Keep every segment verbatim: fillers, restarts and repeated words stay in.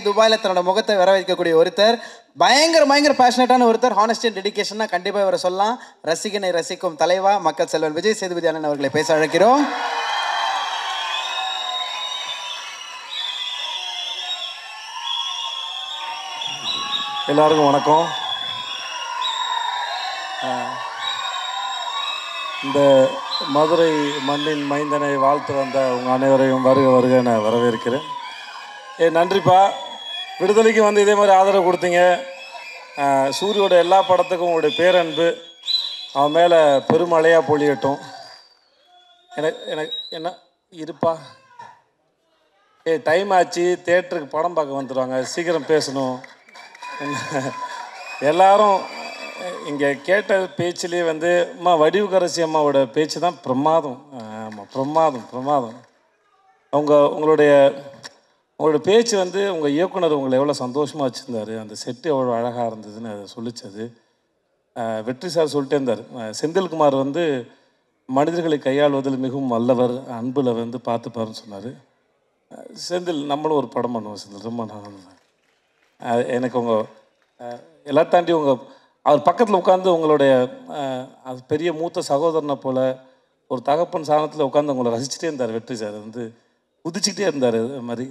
துபாயில் தன்னோட முகத்தை வர வைக்கக்கூடிய ஒருத்தர், பயங்கர பயங்கர பேஷனேட்டான ஒருத்தர், ஹானஸ்டி அண்ட் டெடிகேஷன்னா கண்டிப்பாக இவரை சொல்லலாம். ரசிகனை ரசிக்கும் தலைவா மக்கள் செல்வன் விஜய் சேதுபதி அண்ணன் அவர்களை பேச அழைக்கிறோம். எல்லாருக்கும் வணக்கம். இந்த மதுரை மண்ணின் மைந்தனை வாழ்த்து வந்த உங்கள் அனைவரையும் வருக வருக நான் வரவேற்கிறேன். ஏ நன்றிப்பா, விடுதலைக்கு வந்து இதே மாதிரி ஆதரவு கொடுத்தீங்க. சூரியோட எல்லா படத்துக்கும் உங்களுடைய பேரன்பு அவன் மேலே பெருமழையாக பொழியட்டும். எனக்கு எனக்கு என்ன இருப்பா, ஏ டைம் ஆச்சு, தேட்டருக்கு படம் பார்க்க வந்துடுவாங்க, சீக்கிரம் பேசணும். எல்லாரும் இங்கே கேட்ட பேச்சிலே வந்து அம்மா வடிவுக்கரசி அம்மாவோட பேச்சு தான் பிரமாதம். ஆமாம், பிரமாதம் பிரமாதம். அவங்க உங்களுடைய உங்களோட பேச்சு வந்து உங்கள் இயக்குனர் உங்களை எவ்வளோ சந்தோஷமாக வச்சுருந்தார், அந்த செட்டு எவ்வளோ அழகாக இருந்ததுன்னு அதை சொல்லிச்சது. வெற்றி சார் சொல்லிட்டே இருந்தார், செந்தில்குமார் வந்து மனிதர்களை கையாளுவதில் மிகவும் வல்லவர், அன்பில் வந்து பார்த்துப்பாருன்னு சொன்னார். செந்தில் நம்மளும் ஒரு படம் பண்ணுவோம் செந்தில், ரொம்ப நான் எனக்கு உங்கள் எல்லா தாண்டி உங்கள் அவர் பக்கத்தில் உட்காந்து உங்களுடைய அது பெரிய மூத்த சகோதரனை போல் ஒரு தகப்பன் சாணத்தில் உட்காந்து உங்களை ரசிச்சுட்டே இருந்தார் வெற்றி சார். வந்து குதிச்சுக்கிட்டே இருந்தார். அது மாதிரி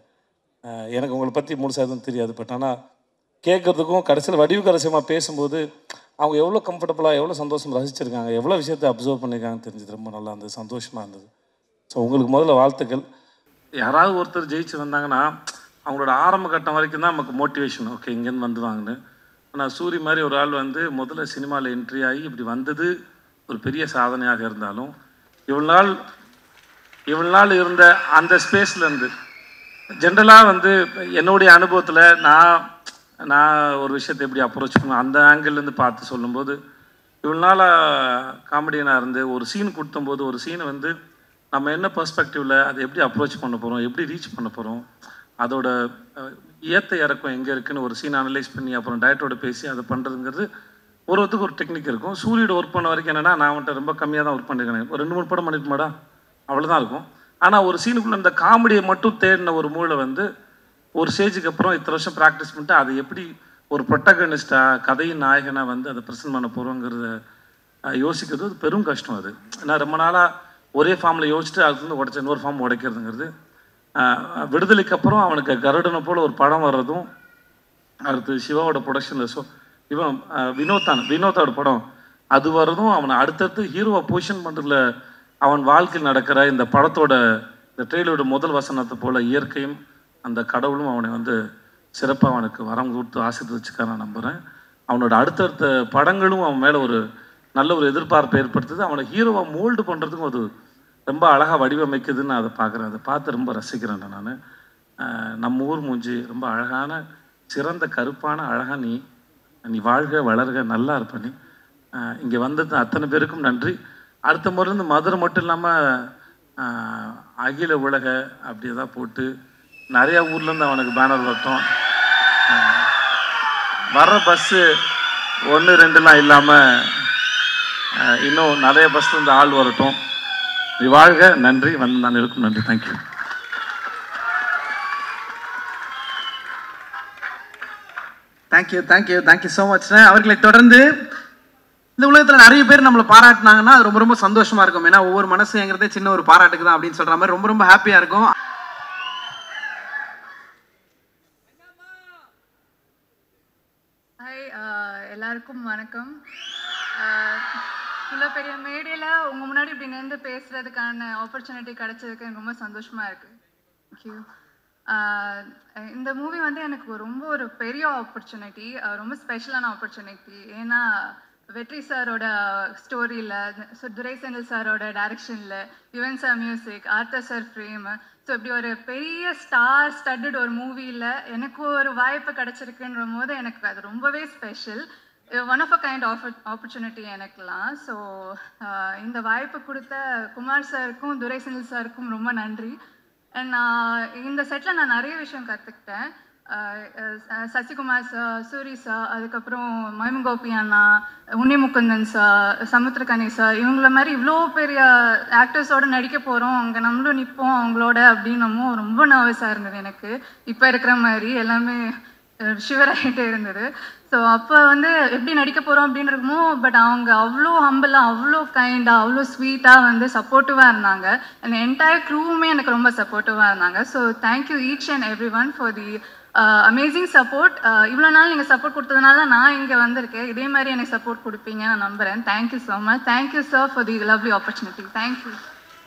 எனக்கு உங்களை பற்றி முழுசாக எதுவும் தெரியாது, பட் ஆனால் கேட்குறதுக்கும் கடைசியில் வடிவுக்கரசியமாக பேசும்போது அவங்க எவ்வளோ கம்ஃபர்டபுளாக எவ்வளோ சந்தோஷம் ரசிச்சிருக்காங்க, எவ்வளோ விஷயத்தை அப்சர்வ் பண்ணியிருக்காங்கன்னு தெரிஞ்சது. ரொம்ப நல்லா இருந்தது, சந்தோஷமாக இருந்தது. ஸோ உங்களுக்கு முதல்ல வாழ்த்துக்கள். யாராவது ஒருத்தர் ஜெயிச்சு வந்தாங்கன்னா அவங்களோட ஆரம்ப கட்டம் வரைக்கும் தான் நமக்கு மோட்டிவேஷன், ஓகே இங்கேருந்து வந்துடுவாங்கன்னு. ஆனால் சூரி மாதிரி ஒரு ஆள் வந்து முதல்ல சினிமாவில் என்ட்ரி ஆகி இப்படி வந்தது ஒரு பெரிய சாதனையாக இருந்தாலும், இவ்வளோ நாள் இவ்வளோ நாள் இருந்த அந்த ஸ்பேஸ்லேருந்து ஜென்ரலாக வந்து என்னுடைய அனுபவத்தில் நான் நான் ஒரு விஷயத்தை எப்படி அப்ரோச் பண்ணுவேன் அந்த ஆங்கிள்லேருந்து பார்த்து சொல்லும்போது, இவ்வளோ நாளாக காமெடியனாக இருந்து ஒரு சீன் கொடுத்தும்போது ஒரு சீனை வந்து நம்ம என்ன பெர்ஸ்பெக்டிவில் அதை எப்படி அப்ரோச் பண்ண போகிறோம், எப்படி ரீச் பண்ண போகிறோம், அதோட ஏற்ற இறக்கம் எங்கே இருக்குதுன்னு ஒரு சீன் அனலைஸ் பண்ணி அப்புறம் டயட்டோட பேசி அதை பண்ணுறதுங்கிறது ஒரு ஒருத்துக்கு ஒரு டெக்னிக் இருக்கும். சூரியோட ஒர்க் பண்ண வரைக்கும் என்னென்னா, நான் வந்துட்டு ரொம்ப கம்மியாக தான் ஒர்க் பண்ணியிருக்கேன், ஒரு ரெண்டு மூணு படம் பண்ணிட்டு மாடா அவ்வளோதான் இருக்கும். ஆனால் ஒரு சீனுக்குள்ளே அந்த காமெடியை மட்டும் தேடின ஒரு மூளை வந்து ஒரு ஸ்டேஜுக்கு அப்புறம் இத்தனை வருஷம் ப்ராக்டிஸ் பண்ணிட்டு அதை எப்படி ஒரு ப்ரொட்டகனிஸ்டாக கதையின் நாயகனாக வந்து அதை ப்ரெசென்ட் பண்ண போகிறோங்கிறத யோசிக்கிறது அது பெரும் கஷ்டம். அது நான் ரொம்ப நாளாக ஒரே ஃபார்மில் யோசிச்சுட்டு அது வந்து உடச்ச இன்னொரு ஃபார்ம் உடைக்கிறதுங்கிறது. விடுதலைக்கு அப்புறம் அவனுக்கு கருடனை போல் ஒரு படம் வர்றதும், அடுத்து சிவாவோட ப்ரொடக்ஷனில் ஸோ இவன் வினோத்தான் வினோத்தோட படம் அது வர்றதும், அவனை அடுத்தடுத்து ஹீரோவை பொசிஷன் பண்ணுறதுல அவன் வாழ்க்கையில் நடக்கிற இந்த படத்தோட இந்த ட்ரெயிலரோட முதல் வசனத்தை போல் இயற்கையும் அந்த கடவுளும் அவனை வந்து சிறப்பாக அவனுக்கு வரம் கொடுத்து ஆசீர்வதிச்சுக்க நான் நம்புகிறேன். அவனோட அடுத்தடுத்த படங்களும் அவன் மேலே ஒரு நல்ல ஒரு எதிர்பார்ப்பை ஏற்படுத்துது. அவனை ஹீரோவை மோல்டு பண்ணுறதுக்கும் அது ரொம்ப அழகாக வடிவமைக்குதுன்னு நான் அதை பார்க்குறேன். அதை பார்த்து ரொம்ப ரசிக்கிறேன் நான். நம்ம ஊர் மூஞ்சி ரொம்ப அழகான சிறந்த கருப்பான அழகாக நீ நீ வாழ்க வளர்க நல்லா இருப்ப நீ. இங்கே வந்தது அத்தனை பேருக்கும் நன்றி. அடுத்த முறையிருந்து மதுரை மட்டும் இல்லாமல் அகில உலக அப்படி தான் போட்டு நிறையா ஊர்லேருந்து அவனுக்கு பேனர் வரட்டும். வர்ற பஸ்ஸு ஒன்று ரெண்டுலாம் இல்லாமல் இன்னும் நிறைய பஸ்லேருந்து ஆள் வரட்டும். நீ வாழ்க. நன்றி. வந்து நான் இருக்கும். நன்றி. Thank you. Thank you thank you thank you so much. அவர்களை தொடர்ந்து இந்த உலகத்தில் நிறைய பேர் நம்மளை பாராட்டினாங்கன்னா அது ரொம்ப ரொம்ப சந்தோஷமா இருக்கும். ஏன்னா ஒவ்வொரு மனசுங்கிறதே சின்ன ஒரு பாராட்டுக்கு தான் அப்படின்னு சொல்ற மாதிரி ரொம்ப ரொம்ப ஹாப்பியா இருக்கும். ஹாய், எல்லாருக்கும் வணக்கம். இவ்வளோ பெரிய மேடையில் உங்கள் முன்னாடி இப்படி நின்று பேசுகிறதுக்கான ஆப்பர்ச்சுனிட்டி கிடைச்சதுக்கு எனக்கு ரொம்ப சந்தோஷமாக இருக்குது. தேங்க்யூ. இந்த மூவி வந்து எனக்கு ரொம்ப ஒரு பெரிய ஆப்பர்ச்சுனிட்டி, ரொம்ப ஸ்பெஷலான ஆப்பர்ச்சுனிட்டி. ஏன்னா வெற்றி சாரோட ஸ்டோரியில், துரை செந்தில் சாரோட டைரக்ஷனில், Yuvan sir music, Arthur sir frame, so இப்படி ஒரு பெரிய ஸ்டார் ஸ்டட்டட் ஒரு மூவியில் எனக்கு ஒரு வாய்ப்பு கிடச்சிருக்குன்ற போது எனக்கு அது ரொம்பவே special. One of a kind of opportunity எனக்குலாம். ஸோ இந்த வாய்ப்பு கொடுத்த குமார் சாருக்கும் துரை செந்தில் சாருக்கும் ரொம்ப நன்றி. அண்ட் நான் இந்த செட்டில் நான் நிறைய விஷயம் கற்றுக்கிட்டேன். சசிகுமார் சார், சூரி சார், அதுக்கப்புறம் மயமங்கோபி அண்ணா, உன்னி முகுந்தன் சார், சமுத்திரகனி சார், இவங்கள மாதிரி இவ்வளோ பெரிய ஆக்டர்ஸோடு நடிக்க போகிறோம், அங்கே நம்மளும் நிற்போம் அவங்களோட அப்படின்னமும் ரொம்ப நர்வஸாக இருந்தது எனக்கு. இப்போ இருக்கிற மாதிரி எல்லாமே ஷிவராகிட்டே இருந்தது. ஸோ அப்போ வந்து எப்படி நடிக்க போகிறோம் அப்படின்னு இருக்குமோ, பட் அவங்க அவ்வளோ ஹம்பிளாக, அவ்வளோ கைண்டாக, அவ்வளோ ஸ்வீட்டாக வந்து சப்போர்ட்டிவாக இருந்தாங்க. அந்த என்டையர் க்ரூவுமே எனக்கு ரொம்ப சப்போர்ட்டிவாக இருந்தாங்க. So thank you each and every one for the amazing support. இவ்வளோ நாள் நீங்கள் சப்போர்ட் கொடுத்ததுனால நான் இங்கே வந்திருக்கேன். இதே மாதிரி எனக்கு சப்போர்ட் கொடுப்பீங்க நான் நம்புகிறேன். Thank you so much. Thank you sir for the lovely opportunity. Thank you.